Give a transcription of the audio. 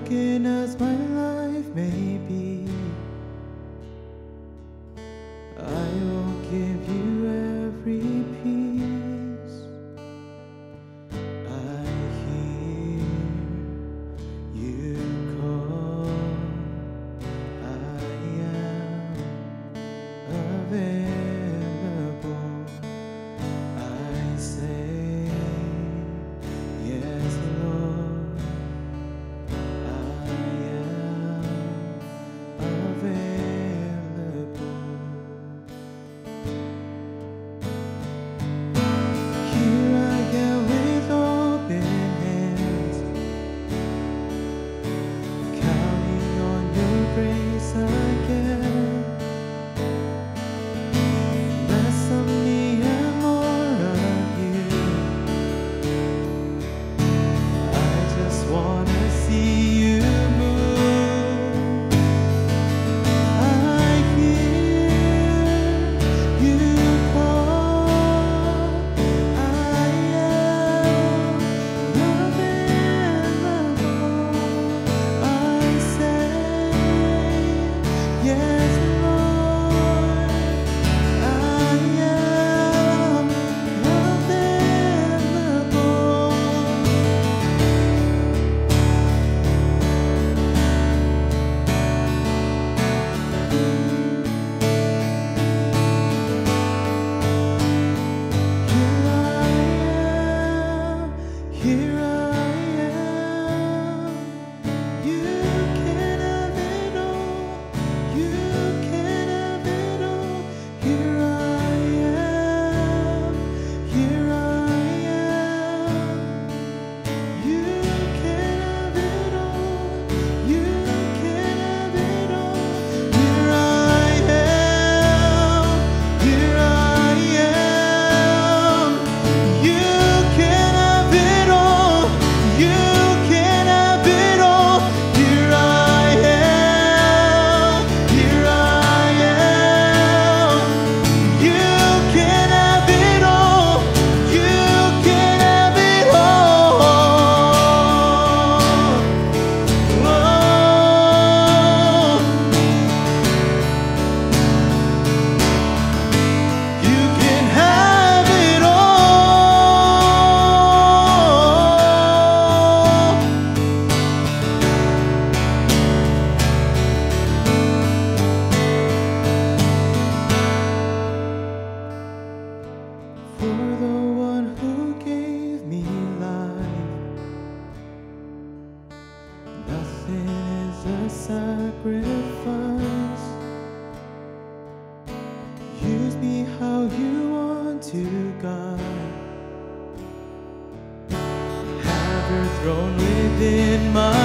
broken as my life may be, I will give you every piece. I hear you call, I am available. I say, yes, Lord, I am available. Here I am with open hands, counting on your grace again. Less of me and more of you. I just wanna see you move. I hear you call, I am available. I say, yes, Lord, I am available. Here I am. You can have it all. You can have it all. Here I am. Here I am. You can have it all. You can have it all. Here I am. Here I am. You can have it all. You can have it all. Here I am. Here I am. You can have it all. You can have it all. You can have it all. For the one who gave me life, nothing is a sacrifice. Use me how you want to, God. Have your throne within my